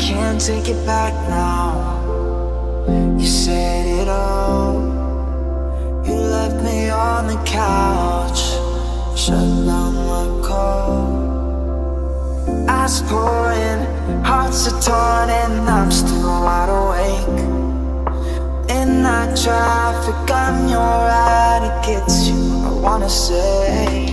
can't take it back now. You said it all. You left me on the couch, shut down my call. Eyes pouring, hearts are torn, and I'm still wide awake. In that traffic, I'm your addict, it's you I wanna say.